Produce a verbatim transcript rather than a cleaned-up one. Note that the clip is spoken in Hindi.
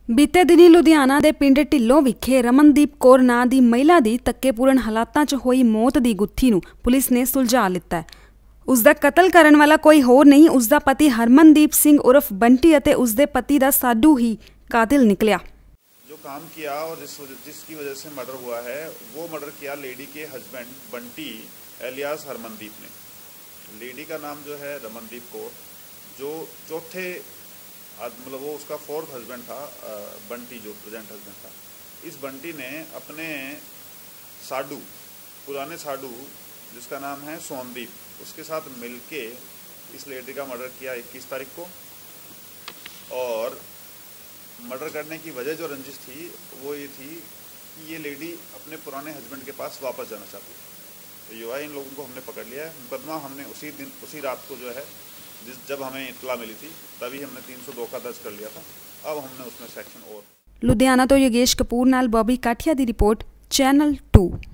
बीते दिनी लुधियाना ਦੇ ਪਿੰਡ ਢਿੱਲੋਂ ਵਿਖੇ ਰਮਨਦੀਪ ਕੌਰ ਨਾਂ ਦੀ ਮਹਿਲਾ ਦੀ ਧੱਕੇਪੂਰਨ ਹਾਲਾਤਾਂ 'ਚ ਹੋਈ ਮੌਤ ਦੀ ਗੁੱਥੀ ਨੂੰ ਪੁਲਿਸ ਨੇ ਸੁਲਝਾ ਲਿੱਤਾ ਹੈ। ਉਸ ਦਾ ਕਤਲ ਕਰਨ ਵਾਲਾ ਕੋਈ ਹੋਰ ਨਹੀਂ, ਉਸ ਦਾ ਪਤੀ ਹਰਮਨਦੀਪ ਸਿੰਘ ਉਰਫ ਬੰਟੀ ਅਤੇ ਉਸ ਦੇ ਪਤੀ ਦਾ ਸਾਡੂ ही कातिल निकला। जो काम किया और जिस जिसकी वजह से मर्डर हुआ है वो मर्डर किया लेडी के हस्बैंड बंटी एलियास हरमनदीप ने। लेडी का नाम जो है रमनदीप कौर, जो चौथे मतलब वो उसका फोर्थ हस्बैंड था बंटी, जो प्रेजेंट हस्बैंड था। इस बंटी ने अपने साडू, पुराने साडू जिसका नाम है सोनदीप, उसके साथ मिलके इस लेडी का मर्डर किया इक्कीस तारीख को। और मर्डर करने की वजह जो रंजिश थी वो ये थी कि ये लेडी अपने पुराने हस्बैंड के पास वापस जाना चाहती थी। तो युवा इन लोगों को हमने पकड़ लिया है। मुकदमा हमने उसी दिन उसी रात को जो है जिस जब हमें इत्तला मिली थी तभी हमने तीन सौ दो का दर्ज कर लिया था। अब हमने उसमें सेक्शन और। लुधियाना तो योगेश कपूर नाल बॉबी काठिया दी रिपोर्ट, चैनल टू।